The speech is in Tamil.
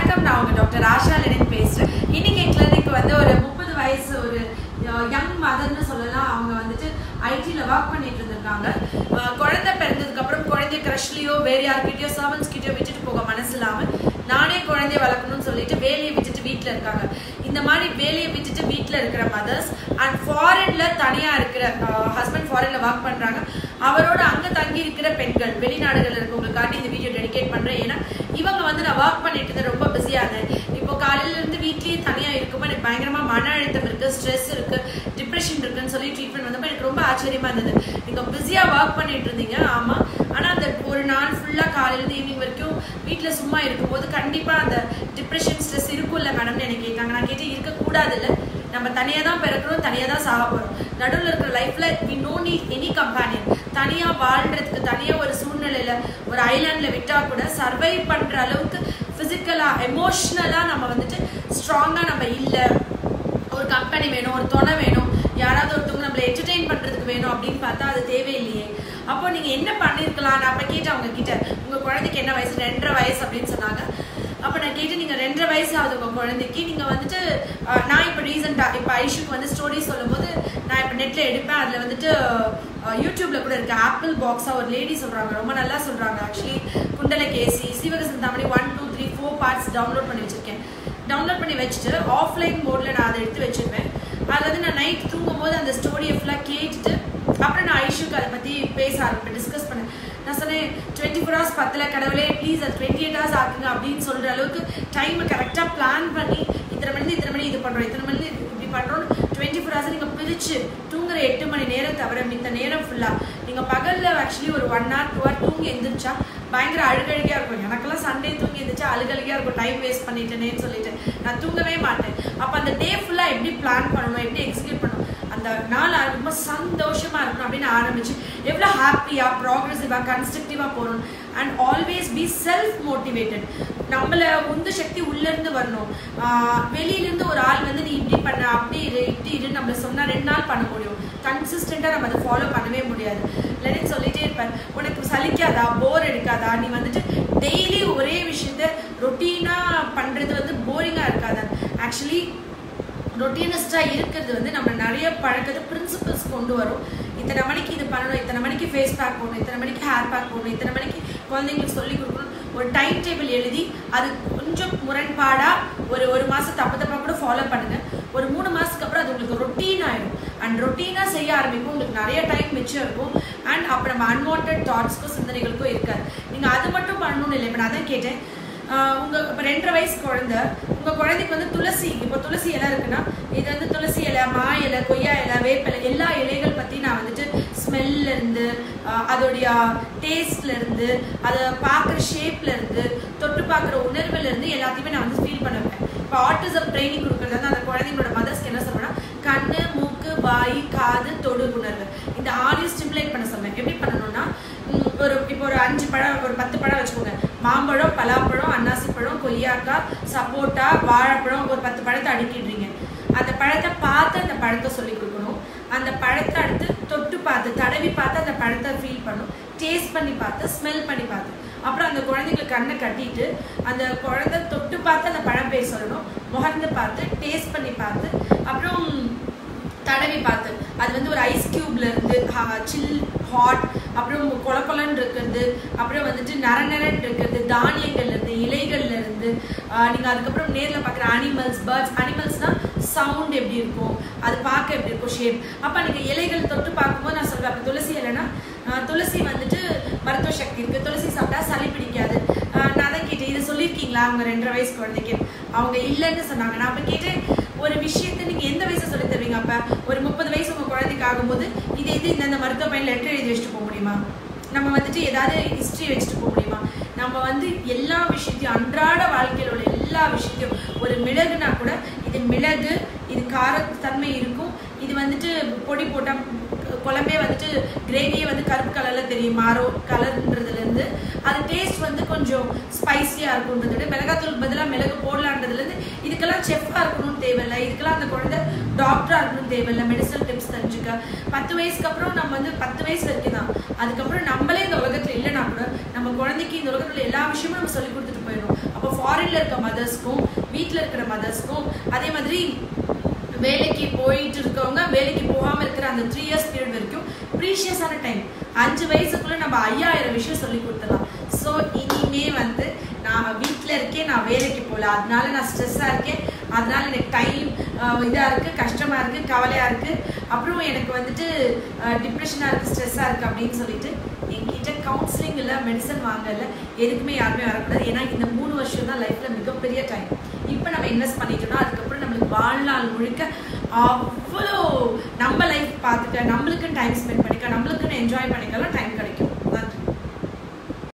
வணக்கம், நான் உங்க டாக்டர் ஆஷா லெனின் பேசுறேன். இன்னைக்கு என் கிளினிக் வந்து ஒரு 30 வயசு ஒரு யங் மதர்னு சொல்லலாம். அவங்க வந்துட்டு ஐடில ஒர்க் பண்ணிட்டு இருந்திருக்காங்க. குழந்தை பிறந்ததுக்கு அப்புறம் குழந்தைய கிரஷ்லயோ வேற யார்கிட்டயோ சர்வன்ஸ் கிட்டயோ விட்டுட்டு போக மனசு இல்லாம நானே குழந்தைய வளர்க்கணும்னு சொல்லிட்டு வேலையை விட்டுட்டு வீட்டுல இருக்காங்க. இந்த மாதிரி வேலையை விட்டுட்டு வீட்டுல இருக்கிற மதர்ஸ் அண்ட் ஃபாரின்ல தனியா இருக்கிற ஹஸ்பண்ட் ஃபாரின்ல ஒர்க் பண்றாங்க. அவரோட அங்க தங்கி இருக்கிற பெண்கள் வெளிநாடுகள் இருக்கவங்களுக்காண்டி இந்த வீடியோ டெடிகேட் பண்றேன். ஏன்னா இவங்க வந்து நான் ஒர்க் பண்ணிட்டு இருந்தேன், ரொம்ப பிஸியா இருந்தேன். இப்போ காலையில இருந்து வீட்லயே தனியா இருக்கும்போது எனக்கு பயங்கரமா மன அழுத்தம் இருக்கு, ஸ்ட்ரெஸ் இருக்கு, டிப்ரெஷன் இருக்குன்னு சொல்லி ட்ரீட்மெண்ட் வந்தப்போ எனக்கு ரொம்ப ஆச்சரியமா இருந்தது. நீங்க பிஸியா ஒர்க் பண்ணிட்டு இருந்தீங்க, ஆமா, ஆனா அந்த ஒரு நாள் ஃபுல்லா காலையில இருந்து ஈவினிங் வரைக்கும் வீட்டுல சும்மா இருக்கும்போது கண்டிப்பா அந்த டிப்ரெஷன் ஸ்ட்ரெஸ் இருக்கும்ல மேடம்னு எனக்கு கேட்டாங்க. நான் கேட்டு இருக்கக்கூடாது இல்ல, நம்ம தனியா தான் பிறக்கிறோம், தனியா தான் சாக போறோம். நடுவில் இருக்கிற லைஃப்ல we no need any companion. தனியா வாழ்றதுக்கு தனியா ஒரு சூழ்நிலையில ஒரு ஐலாண்ட்ல விட்டா கூட சர்வைவ் பண்ற அளவுக்கு பிசிக்கலா எமோஷனலா நம்ம வந்துட்டு ஸ்ட்ராங்கா நம்ம இல்ல. ஒரு கம்பெனி வேணும், ஒரு துணை வேணும், யாராவது ஒருத்தவங்க நம்மளை என்டர்டெயின் பண்றதுக்கு வேணும் அப்படின்னு பார்த்தா அது தேவையில்லையே. அப்போ நீங்க என்ன பண்ணிருக்கலாம்? நான் அப்ப கேட்டேன் அவங்க கிட்ட, உங்க குழந்தைக்கு என்ன வயசு? 2.5 வயசு அப்படின்னு சொன்னாங்க. அப்ப நான் கேட்டு, நீங்க 2.5 வயசு ஆகுது உங்க குழந்தைக்கு, நீங்க வந்துட்டு நான் இப்ப ரீசெண்டா இப்ப ஐஷுக்கு வந்து ஸ்டோரி சொல்லும் போது நான் இப்ப நெட்ல எடுப்பேன். அதுல வந்துட்டு யூடியூப்ல கூட இருக்கு, ஆப்பிள் பாக்ஸா ஒரு லேடி சொல்றாங்க, ரொம்ப நல்லா சொல்றாங்க. ஆக்சுவலி குண்டலகேசி, சிவகசந்தாமணி 1, 2, 3, 4 பார்ட்ஸ் டவுன்லோட் பண்ணி வச்சிருக்கேன். டவுன்லோட் பண்ணி வச்சுட்டு ஆஃப்லைன் மோட்ல நான் அதை எடுத்து வச்சிருப்பேன். அதுல வந்து நான் நைட் தூங்கும் போது அந்த ஸ்டோரியை ஃபுல்லா கேட்டுட்டு அப்புறம் நான் ஐஷுக்கு அதை பத்தி பேச ஆரம்பிப்பேன், டிஸ்கஸ் பண்ணேன். நான் சொன்னேன் 24 hours பத்தல, கடவுளே ப்ளீஸ் அது 28 hours ஆக்குங்க அப்படின்னு சொல்ற அளவுக்கு டைமை கரெக்டா பிளான் பண்ணி இத்தனை மணி இது பண்றோம், இத்தனை மணி இப்படி பண்றோம். 24 hours நீங்க பிரிச்சு தூங்குற 8 மணி நேரம் தவிர மித்த நேரம் ஃபுல்லா நீங்க பகல்ல ஆக்சுவலி ஒரு 1 hour 2 hour தூங்கி எந்திரிச்சா பயங்கர அழுகழுகியா இருக்கும். எனக்கெல்லாம் சண்டே தூங்கி எந்திரிச்சா அழுகழுகியா இருக்கும், டைம் வேஸ்ட் பண்ணிட்டேனேன்னு சொல்லிட்டு நான் தூங்கவே மாட்டேன். அப்ப அந்த டே ஃபுல்லா எப்படி பிளான் பண்ணணும், எப்படி எக்ஸிக்யூட் பண்ணணும், அந்த நாள் ரொம்ப சந்தோஷமா இருக்கணும் அப்படின்னு ஆரம்பிச்சு எவ்வளவு ஹாப்பியா ப்ராக்ரெசிவா கன்ஸ்ட்ரக்டிவா போகணும். And always be self motivated. நம்மள உந்து சக்தி உள்ள இருந்து வரணும். வெளியில இருந்து ஒரு ஆள் வந்து நீ இப்படி பண்ண, அப்படி இரு, இப்படி இரு நம்மள சொன்னா 2 நாள் பண்ண முடியும், கன்சிஸ்டண்டா நம்ம அதை ஃபாலோ பண்ணவே முடியாது. லெனின் சொல்லிட்டே இருப்பார், உனக்கு சலிக்காதா, போர் எடுக்காதா, நீ வந்துட்டு டெய்லி ஒரே விஷயத்த ரொட்டீனா பண்றது வந்து போரிங்கா இருக்காதா? ஆக்சுவலி ரொட்டீனிஸ்டா இருக்கிறது வந்து நம்ம நிறைய பழக்கத்தை பிரின்சிபல்ஸ் கொண்டு வரும். இத்தனை மணிக்கு இது பண்ணணும், இத்தனை மணிக்கு ஃபேஸ் பேக் போடணும், இத்தனை மணிக்கு ஹேர் பேக் போடணும், இத்தனை மணிக்கு குழந்தைங்களுக்கு சொல்லி கொடுக்கணும், ஒரு டைம் டேபிள் எழுதி அது கொஞ்சம் முரண்பாடா ஒரு மாசம் தப்பா கூட ஃபாலோ பண்ணுங்க. ஒரு 3 மாசத்துக்கு அப்புறம் அது உங்களுக்கு ரொட்டீன் ஆயிடும். அண்ட் ரொட்டீனா செய்ய ஆரம்பிக்கும், உங்களுக்கு நிறைய டைம் மிச்சம் இருக்கும். அண்ட் அப்ப நம்ம அன்வான்ட் தாட்ஸ்க்கும் சிந்தனைகளுக்கும் இருக்காது. நீங்க அது மட்டும் பண்ணணும்னு இல்லை. இப்ப நான் தான் கேட்டேன், உங்க இப்போ 2.5 வயசு குழந்தை, உங்க குழந்தைக்கு வந்து துளசி, இப்போ துளசி இலை இருக்குன்னா இது வந்து துளசி இலை, மா இலை, கொய்யா இலை, வேப்பிலை, எல்லா இலைகள் பத்தி நான் வந்துட்டு ஸ்மெல்ல இருந்து அதோடைய டேஸ்ட்ல இருந்து அதை பார்க்குற ஷேப்ல இருந்து தொட்டு பார்க்குற உணர்வுல இருந்து எல்லாத்தையுமே நான் வந்து ஃபீல் பண்ணுவேன். இப்போ ஆட்டிசம் ட்ரைனிங் கொடுக்கறது வந்து அந்த குழந்தைங்களோட மதர்ஸ்க்கு என்ன சொல்றேன்னா, கண்ணு, மூக்கு, வாய், காது, தொடு உணர்வு இந்த 6 ஸ்டிமுலேட் பண்ண சொல்றேன். எப்படி பண்ணணும்னா, இப்போ ஒரு 5 பழம், ஒரு 10 பழம் வச்சுக்கோங்க. மாம்பழம், பலாப்பழம், அன்னாசி பழம், கொய்யாக்காய், சப்போட்டா, வாழைப்பழம், ஒரு 10 பழத்தை அடுக்கிடுறீங்க. அந்த பழத்தை பார்த்து அந்த பழத்தை சொல்லி கொடுக்கணும். அந்த பழத்தை அடுத்து தொட்டு பார்த்து தடவி பார்த்து அந்த பழத்தை ஃபீல் பண்ணும், டேஸ்ட் பண்ணி பார்த்து, ஸ்மெல் பண்ணி பார்த்து, அப்புறம் அந்த குழந்தைங்களுக்கு கண்ணை கட்டிட்டு அந்த குழந்தை தொட்டு பார்த்து அந்த பழம் பேர் சொல்லணும், முகர்ந்து பார்த்து, டேஸ்ட் பண்ணி பார்த்து, அப்புறம் தடவி பார்த்து, அது வந்து ஒரு ஐஸ் கியூப்ல இருந்து சில் ஹாட், அப்புறம் கொலன்னு இருக்கிறது, அப்புறம் வந்துட்டு நரநரன் இருக்கிறது, தானியங்கள்ல இருந்து, இலைகள்ல இருந்து, நீங்க அதுக்கப்புறம் நேர்ல பார்க்குற அனிமல்ஸ், பேர்ட்ஸ். அனிமல்ஸ்னா சவுண்ட் எப்படி இருக்கும், அது பார்க்க எப்படி இருக்கும், ஷேப். அப்ப நீங்க இலைகள் தொட்டு பார்க்கும்போது நான் சொல்றேன், அப்ப துளசி இல்லைன்னா துளசி வந்துட்டு மருத்துவ சக்தி இருக்கு, துளசி சாப்பிட்டா சளி பிடிக்காது. நான் தான் கேட்டேன், இதை சொல்லியிருக்கீங்களா அவங்க 2.5 வயசு குழந்தைக்கு? அவங்க இல்லைன்னு சொன்னாங்க. நான் அப்ப கேட்டேன், ஒரு விஷயத்த நீங்க எந்த வயசு சொல்லி தருவீங்க? அப்ப ஒரு 30 வயசு உங்க குழந்தைக்கு ஆகும்போது இது இந்த மருத்துவ பையன் லெட்டர் எழுதி வச்சுட்டு போக முடியுமா? நம்ம வந்துட்டு ஏதாவது ஹிஸ்டரி வச்சுட்டு போக முடியுமா? நம்ம வந்து எல்லா விஷயத்தையும், அன்றாட வாழ்க்கையில் உள்ள எல்லா விஷயத்தையும், ஒரு மிளகுனா கூட இது மிளகு, இது காரத்தன்மை இருக்கும், இது வந்துட்டு பொடி போட்டா குழம்பே வந்துட்டு கிரேவியே வந்து கருப்பு கலர்ல தெரியும், மாறோ கலர்ன்றதுல இருந்து அது டேஸ்ட் வந்து கொஞ்சம் ஸ்பைசியா இருக்கும்ன்றது, மிளகாத்தூள் பதிலாக மிளகு போடலான்றதுல இருந்து இதுக்கெல்லாம் செஃப்பா இருக்கணும்னு தேவையில்லை, இதுக்கெல்லாம் அந்த குழந்தை டாக்டரா இருக்கணும்னு தேவையில்லை. மெடிசன் டிப்ஸ் தெரிஞ்சுக்க 10 வயசுக்கு அப்புறம் நம்ம வந்து 10 வயசு வரைக்கும் தான். அதுக்கப்புறம் நம்மளே இந்த உலகத்துல இல்லைன்னா கூட நம்ம குழந்தைக்கு இந்த உலகத்துல எல்லா விஷயமும் நம்ம சொல்லி கொடுத்துட்டு போயிடும். அப்போ ஃபாரின்ல இருக்க மதர்ஸ்க்கும் வீட்டில் இருக்கிற மதர்ஸ்க்கும் அதே மாதிரி வேலைக்கு போயிட்டு இருக்கவங்க வேலைக்கு போகாமல் இருக்கிற அந்த 3 years பீரியட் வரைக்கும் ப்ரீஷியஸான டைம். 5 வயசுக்குள்ள நம்ம 5000 விஷயம் சொல்லி கொடுத்துடலாம். ஸோ இனிமே வந்து நான் வீட்டில் இருக்கேன், நான் வேலைக்கு போகல, அதனால நான் ஸ்ட்ரெஸ்ஸாக இருக்கேன், அதனால எனக்கு டைம் இதாக இருக்குது, கஷ்டமாக இருக்குது, கவலையாக இருக்குது, அப்புறம் எனக்கு வந்துட்டு டிப்ரெஷனாக இருக்குது, ஸ்ட்ரெஸ்ஸாக இருக்குது அப்படின்னு சொல்லிட்டு என்கிட்ட கவுன்சிலிங் இல்லை, மெடிசன் வாங்கல, எதுக்குமே யாருமே வரக்கூடாது. ஏன்னா இந்த 3 வருஷம் தான் லைஃப்பில் மிகப்பெரிய டைம். இப்போ நம்ம இன்வெஸ்ட் பண்ணிட்டோம்னா அதுக்கப்புறம் நம்மளுக்கு வாழ்நாள் முழுக்க அவ்வளோ நம்ம லைஃப் பார்த்துக்க, நம்மளுக்குன்னு டைம் ஸ்பெண்ட் பண்ணிக்க, நம்மளுக்குன்னு என்ஜாய் பண்ணிக்கலாம் டைம்